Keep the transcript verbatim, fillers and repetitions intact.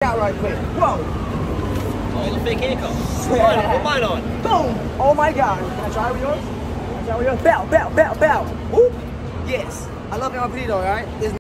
out right quick. Whoa. Oh, the fake haircut. Yeah. Put mine on. Boom. Oh my God. Can I try with yours? Can I try with yours? Bow, bow, bow, bow. Whoop. Yes. I love my Pedito, alright?